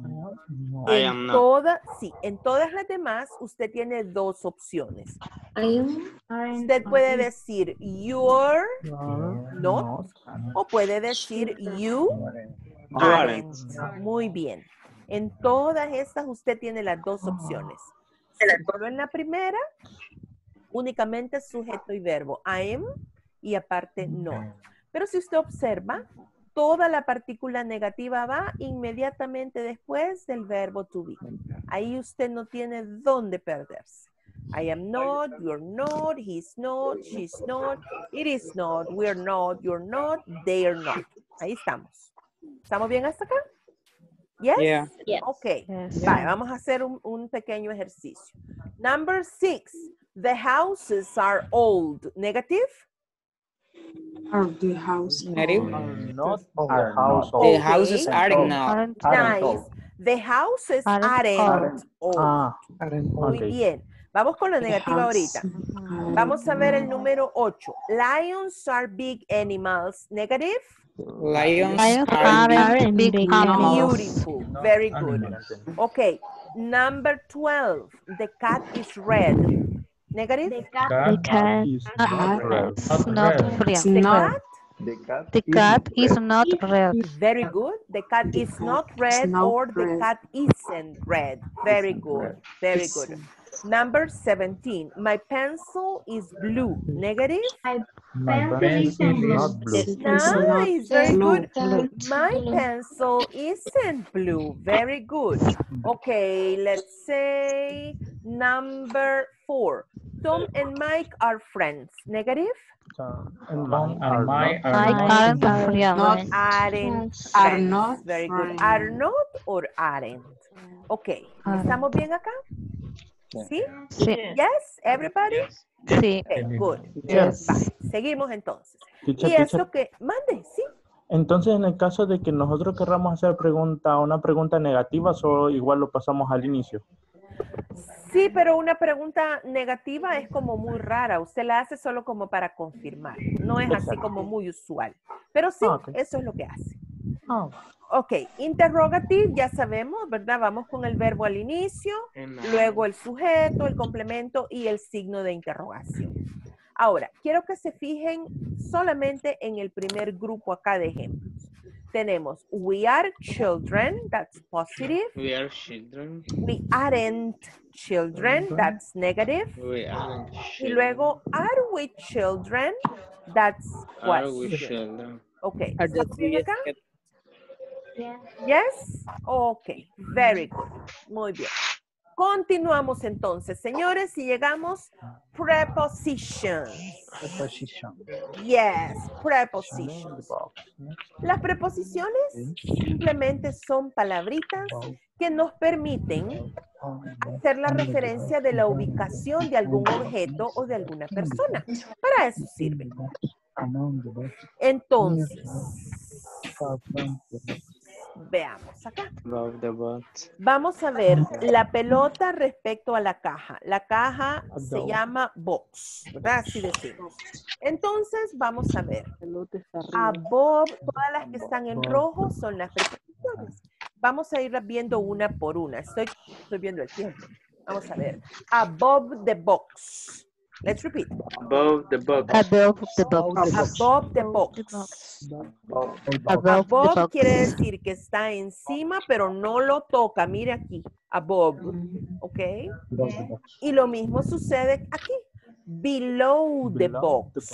En todas las demás, usted tiene dos opciones. Usted puede decir you're not o puede decir you aren't. Muy bien. En todas estas usted tiene las dos opciones. Solo en la primera, únicamente sujeto y verbo. I am y aparte not. Pero si usted observa, toda la partícula negativa va inmediatamente después del verbo to be. Ahí usted no tiene dónde perderse. I am not, you're not, he's not, she's not, it is not, we're not, you're not, they're not. Ahí estamos. ¿Estamos bien hasta acá? Yes? Yeah. Yes. Ok. Yes. Vale, vamos a hacer un pequeño ejercicio. Number 6. The houses are old. Negative? Are the houses Negative? Not the household. The houses aren't not. Nice. The houses aren't old. Muy bien. Vamos con la negativa ahorita. Vamos a ver el número 8. Lions are big animals. Negative? Lions aren't big animals. Beautiful. Very good. Okay. Number 12. The cat is red. Negative? The cat is not red. The cat is not red. Very good. The cat is not red or the cat isn't red. Very good. Very good. Number 17. My pencil is blue. Negative? My pencil is not blue. Nice. Very good. My pencil isn't blue. Very good. Okay, let's say number 4. Tom and Mike are friends. Negative? Tom and Mike are not. Very good. Are not or aren't. Okay. ¿Estamos bien acá? ¿Sí? Sí. Yes, everybody? Sí. Okay, good. Yes. Vale, seguimos entonces. Teacher, Y es teacher. lo que... Mande, sí. Entonces, en el caso de que nosotros querramos hacer una pregunta negativa, solo igual lo pasamos al inicio. Sí, pero una pregunta negativa es como muy rara. Usted la hace solo como para confirmar. No es así como muy usual. Pero sí, eso es lo que hace. Ok, interrogative, ya sabemos, ¿verdad? Vamos con el verbo al inicio, luego el sujeto, el complemento y el signo de interrogación. Ahora, quiero que se fijen solamente en el primer grupo acá de ejemplos. Tenemos, we are children, that's positive. We are children. We aren't children, that's negative. We aren't Y luego, are we children, that's Are we question. children? Ok, Are the ¿estás bien three acá? sketches? Yes? Ok, very good. Muy bien. Continuamos entonces, señores, y llegamos prepositions. Yes, prepositions. Las preposiciones simplemente son palabritas que nos permiten hacer la referencia de la ubicación de algún objeto o de alguna persona. Para eso sirven. Entonces, veamos acá. Above the boat. Vamos a ver la pelota respecto a la caja. La caja se llama box, ¿verdad? Así decimos. Entonces, vamos a ver. Above, todas las que están en rojo son las preposiciones. Vamos a irlas viendo una por una. Estoy viendo el tiempo. Vamos a ver. Above the box. Let's repeat. Above the box. Above the box. Above the box. Above quiere decir que está encima, pero no lo toca. Mire aquí. Above. ¿Ok? Y lo mismo sucede aquí. Below the box.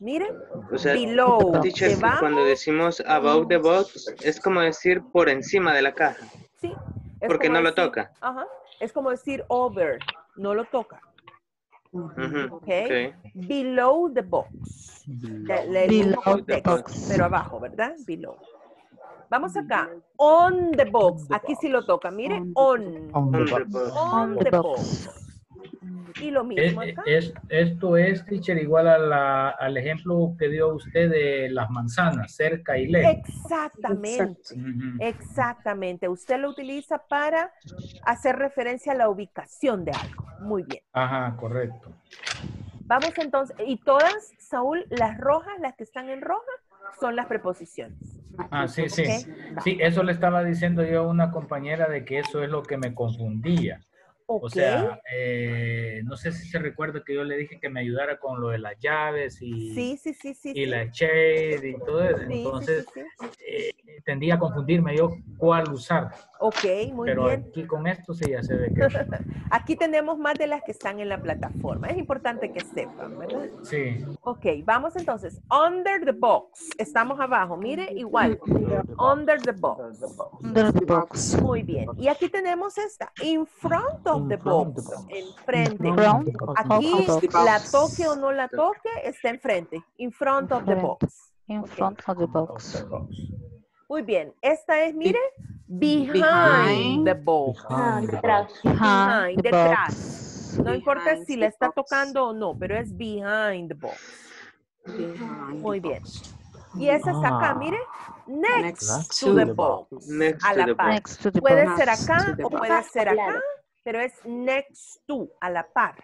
Miren, O sea, below, teacher, debajo. cuando decimos above the box, es como decir por encima de la caja. Sí. Es Porque como no lo decir- toca. Ajá. Es como decir over, no lo toca. Ujú, Okay. ok. Below the box. El mismo contexto, pero abajo, ¿verdad? Below. Vamos acá. On the box. Aquí sí lo toca. Mire, on. On the box. Y lo mismo acá. Esto es, teacher, igual al ejemplo que dio usted de las manzanas, cerca y lejos. Exactamente. Exactamente. Usted lo utiliza para hacer referencia a la ubicación de algo. Muy bien. Ajá, correcto. Vamos entonces. Y todas, Saúl, las rojas, las que están en roja, son las preposiciones. Ah, sí, sí. Ok. Sí, eso le estaba diciendo yo a una compañera de que eso es lo que me confundía. O sea, no sé si se recuerda que yo le dije que me ayudara con lo de las llaves y, y la shade y todo eso. Entonces, tendía a confundirme yo cuál usar. Ok, muy Pero bien. aquí con esto sí ya se ve que... Aquí tenemos más de las que están en la plataforma. Es importante que sepan, ¿verdad? Sí. Ok, vamos entonces. Under the box. Estamos abajo. Mire, igual. Under the box. Under the box. Muy bien. Y aquí tenemos esta. In front of the box. Enfrente. Aquí, la toque o no la toque, está enfrente. In front of the box. In front of the box. Muy bien. Esta es, mire, behind the box. Behind, the detrás. No importa Behind si la the está box. tocando o no, pero es behind the box. Muy bien. Y esa es acá, mire, next to the box. Next A to la the par. Next to the Puede box. ser Next acá to the o box. puede ser acá, pero es next to, a la par.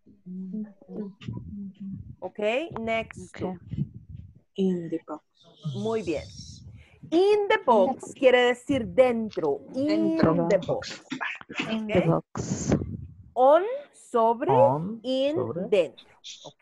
Ok, next to. In the box. Muy bien. In the box quiere decir dentro. In the box. In the box. On, sobre, in, sobre. dentro. Ok.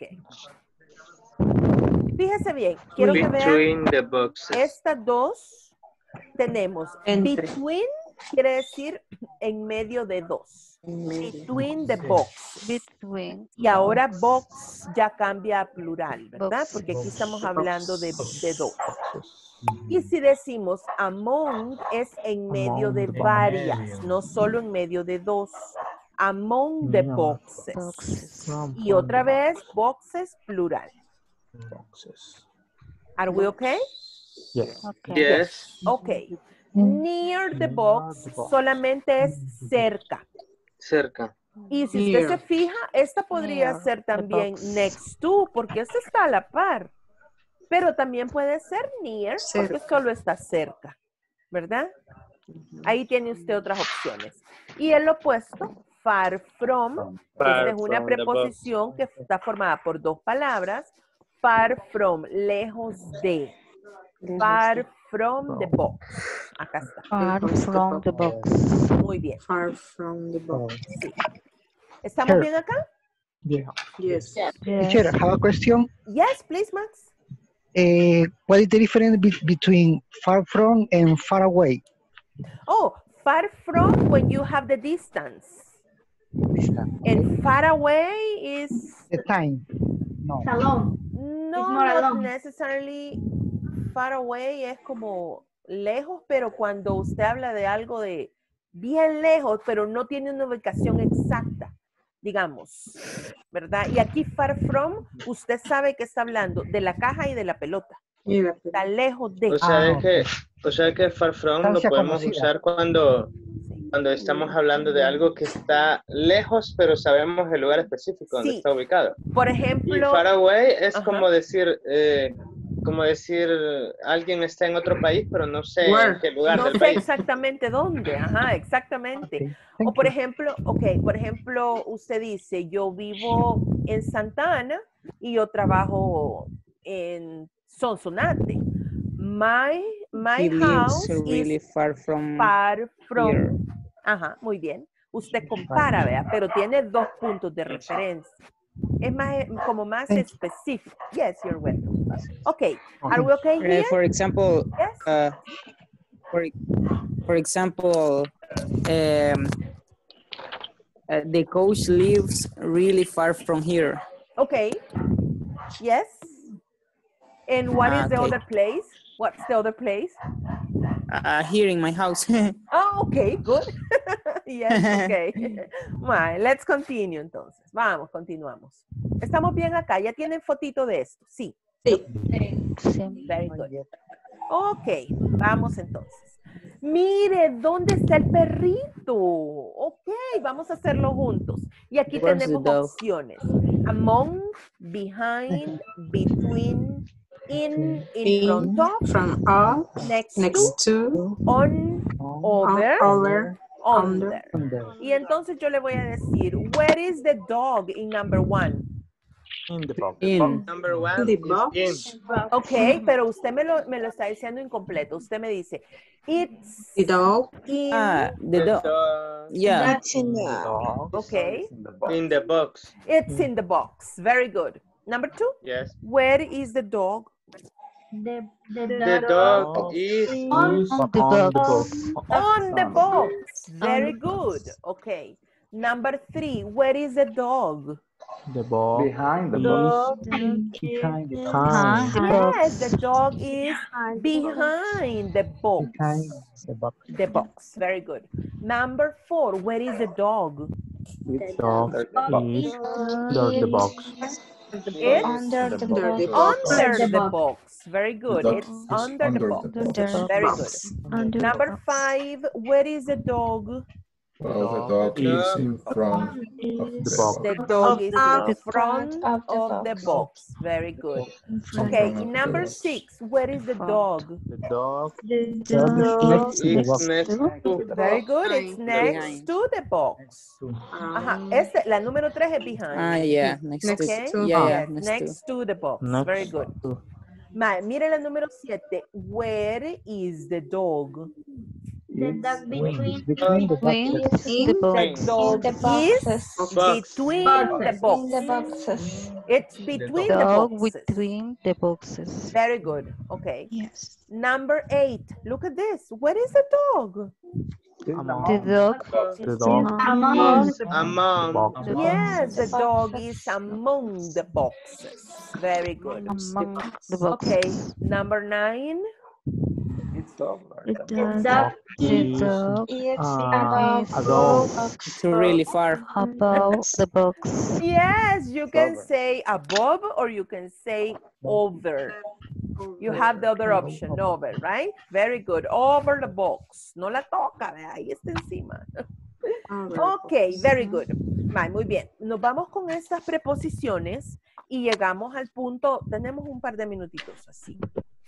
Fíjese bien, quiero que vean Between the boxes. estas dos. Tenemos Entre. between, quiere decir en medio de dos. Between the box. Between. Y ahora box ya cambia a plural, ¿verdad? Box. Porque aquí estamos hablando de dos. Y si decimos among, es en medio de varias, no solo en medio de dos. Among the boxes. Y otra vez, boxes, plural. Are we okay? Yes. Yes. Okay. Near the box solamente es cerca. Cerca. Y si usted se Near. fija, esta podría Near ser the también box. next to, porque esta está a la par. Pero también puede ser near, porque Cerca. solo está cerca, ¿verdad? Ahí tiene usted otras opciones. Y el opuesto, far from, esta es una from the preposición que está formada por dos palabras. Far from, lejos de. Far from the box. Acá está. Far from the box. Muy bien. Far from the box. Sí. ¿Estamos bien acá? Yeah. Yes. Teacher, I have a question. Yes, please, Max. What is the difference between far from and far away? Oh, far from when you have the distance. And far away is The time. No. Salón. no, It's more not along. necessarily far away, es como lejos, pero cuando usted habla de algo de bien lejos, pero no tiene una ubicación exacta, digamos, ¿verdad? Y aquí far from, usted sabe que está hablando de la caja y de la pelota. Está lejos de. O sea que far from lo Distancia podemos conocida. usar cuando estamos hablando de algo que está lejos, pero sabemos el lugar específico donde Sí. está ubicado. Por Y ejemplo, far away es Ajá. como decir alguien está en otro país, pero no sé en qué lugar no del sé país. exactamente dónde, ajá, exactamente. O por ejemplo, por ejemplo, usted dice, yo vivo en Santa Ana y yo trabajo en Sonsonate. My He lives house really is far from far from. here. Ajá, muy bien. Usted compara, vea, pero tiene dos puntos de referencia. Es más, como más específico. Yes, you're welcome. Okay, are we okay here? For example, Yes. for example, the coach lives really far from here. Okay. Yes. And what is the okay. other place? What's the other place? Here in my house. Oh, okay, good. Yes, okay. Right, let's continue entonces. Vamos, continuamos. ¿Estamos bien acá? ¿Ya tienen fotito de esto? Sí. Sí. Very good. Ok, vamos entonces. Mire, ¿dónde está el perrito? Ok, vamos a hacerlo juntos. Y aquí Where's the tenemos dog? opciones. Among, behind, between, in front of, From all, next next to, to, on, over, over, under. Y entonces yo le voy a decir, where is the dog in number 1? In the box. In. Number one the is box. in. Ok, pero usted me lo está diciendo incompleto. Usted me dice, it's The dog. in, The dog. Yeah. It's in the okay, In the box. it's in the box. Very good. Number 2, Yes. where is the dog? The The dog is on the box. On the box. Very good. Okay. Number 3, where is the dog? The box. Behind the is box. behind the Yes, the dog is behind the box. Behind the box. The box. Very good. Number 4, where is the dog? The dog is under the box. It's under the Under box. the under the box. Very good. dog It's is under the under box. the Very box. good. Number 5, where is the dog? Well, the dog is in front of the box. The dog is in front of the of the box. box. Very good. Okay, in number 6, where is the dog? The dog The is next to the It's box. next to. Very good. It's next Behind. to the box. Ajá, la número 3 es behind. Yeah. Next Okay. to. Yeah. Yes, next to the box. Next Very good. to- Mire la número 7. Where is the dog? the dog between Between the boxes. The The box. dog the is boxes. between the Boxes. box. In the boxes. It's between the Dog boxes. between the boxes. Very good. Okay. Yes. Number 8. Look at this. Where is the dog? The dog The dog among is Among. the box. Yes, the The dog boxes. is among the boxes. Very good. among the Okay. boxes. Number 9. It's over. The the dog dog The is dog It's is a dog. It's really far. above the box. Yes, you can Over. say above or you can say over. You have the other option, over, right? Very good. Over the box. No la toca, vea, ahí está encima. Ok, very good. Muy bien. Nos vamos con estas preposiciones y llegamos al punto, tenemos un par de minutitos así.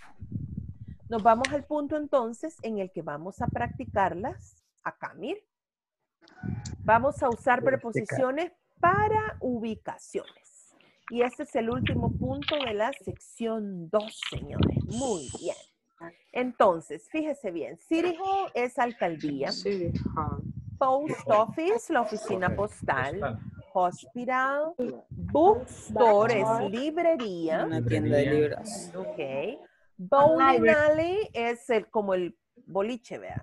Nos vamos al punto entonces en el que vamos a practicarlas. Acá, mire. Vamos a usar preposiciones para ubicaciones. Y este es el último punto de la sección 2, señores. Muy bien. Entonces, fíjese bien. City Hall es alcaldía. City Hall. Post Office, la oficina postal. Hospital. Bookstore es librería. Una tienda de libros. Ok. Bowling alley es como el boliche, vea.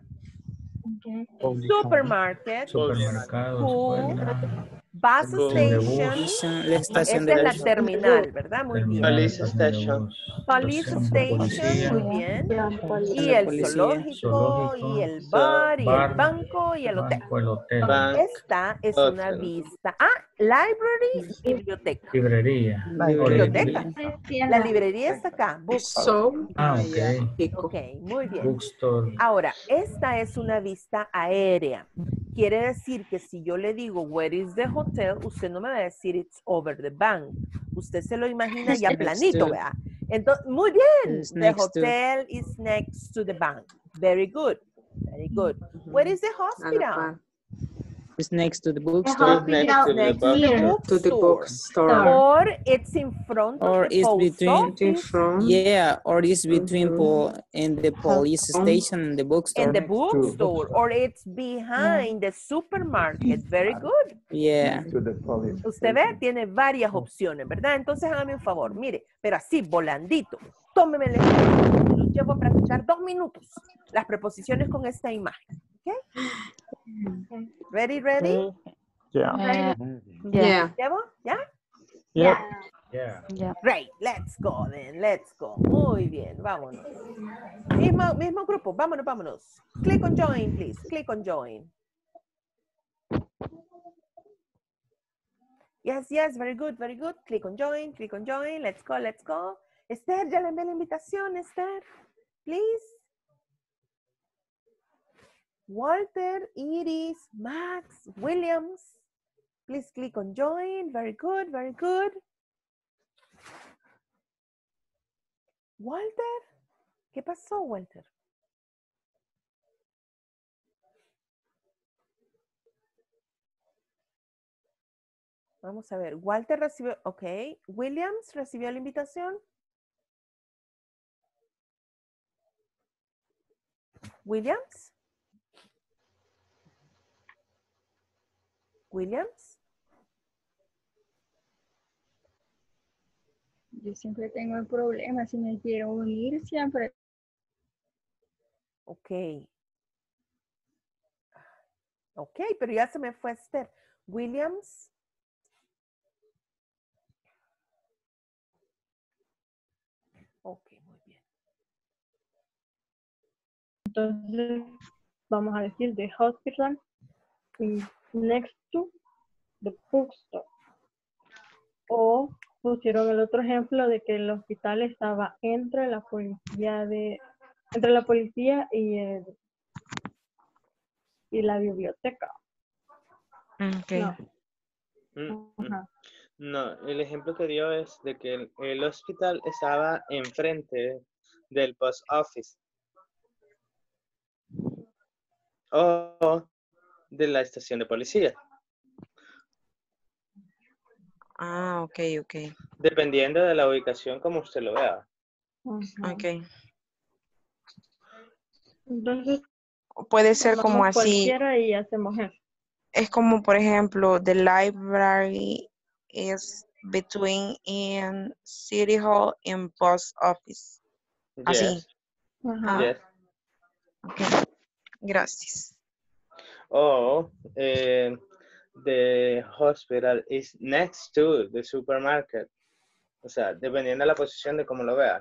Supermarket. Supermercado, School. escuela. Bus Estación station. La estación Esta de es la bus. terminal, ¿verdad? Muy bien. Police station. Police station, muy bien. Y La el policía. zoológico, y el bar, y el banco, y el hotel. Banco, el hotel. Esta es una vista. Library, biblioteca. Librería. Biblioteca. La librería está acá. Bookstore. Ok. Ok, muy bien. Bookstore. Ahora, esta es una vista aérea. Quiere decir que si yo le digo, where is the hotel? Usted no me va a decir, it's over the bank. Usted se lo imagina ya planito, ¿verdad? Entonces, muy bien. It's The next to. hotel is next to the bank. Very good. Very good. Where is the hospital? It's next to the The bookstore. hospital Next to the here. To the bookstore. bookstore. Or it's in front Or of the it's post between. In office front. Yeah, or it's between and the police station and the bookstore. and the bookstore. Or it's behind the supermarket. Very good. Yeah. To the police. Usted ve, tiene varias opciones, ¿verdad? Entonces hágame un favor, mire, pero así, volandito. Tómeme el ejemplo. Los llevo a practicar 2 minutos. Las preposiciones con esta imagen. ¿Ok? Ready, ready? Yeah. Yeah. ¿Llevo? ¿Ya? Yeah. Yeah. Great, let's go then, let's go. Muy bien, vámonos. Mismo grupo, vámonos. Click on join, please, click on join. Yes, very good. Click on join, let's go. Esther, ya le envié la invitación, Esther, please. Walter, Iris, Max, Williams, please click on join, very good. Walter, ¿qué pasó, Walter? Vamos a ver, Walter recibió, ok. Williams recibió la invitación. Williams. Yo siempre tengo el problema, si me quiero unir, siempre. Ok, pero ya se me fue Esther. Williams. Ok, muy bien. Entonces, vamos a decir the hospital is next to the bookstore. O pusieron el otro ejemplo de que el hospital estaba entre la policía y la biblioteca. Okay. No, el ejemplo que dio es de que el hospital estaba enfrente del post office o de la estación de policía. Ah, ok. Dependiendo de la ubicación como usted lo vea. Ok. Entonces, puede ser como así. Cualquiera y hacemos eso. Es como, por ejemplo, the library is between in City Hall and Post Office. Así. Yes. Yes. Ok. Gracias. O the hospital is next to the supermarket. O sea, dependiendo de la posición de cómo lo vea.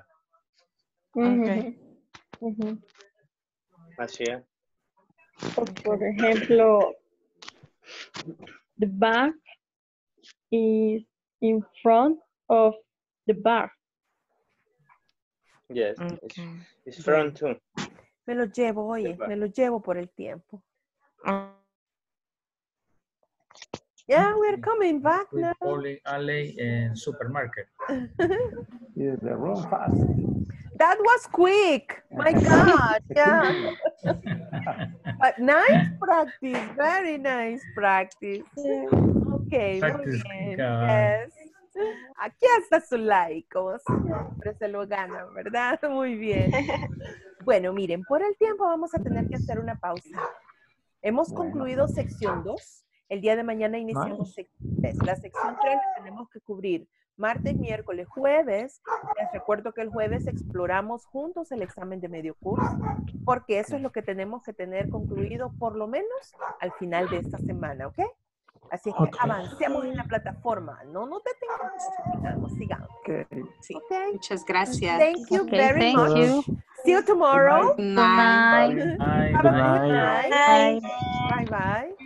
Así es. Por ejemplo, the bank is in front of the bar. Yes, it's front too. Me lo llevo por el tiempo. Yeah, we're coming back now. Bowling alley and supermarket. Yes, the wrong fast. That was quick. My God, yeah. But nice practice, very nice practice. Okay, Practice, muy bien. Yes. Aquí está su like, como siempre se lo gana, ¿verdad? Muy bien. Bueno, miren, por el tiempo vamos a tener que hacer una pausa. Hemos concluido sección 2. El día de mañana iniciamos sección 3. La sección 3 la tenemos que cubrir martes, miércoles, jueves. Les recuerdo que el jueves exploramos juntos el examen de medio curso, porque eso es lo que tenemos que tener concluido por lo menos al final de esta semana, ¿ok? Así es que avancemos en la plataforma. No detengamos, sigamos. Sí. Okay. Muchas gracias. Thank you very much. See you tomorrow. Good night. Have a good night. Bye bye.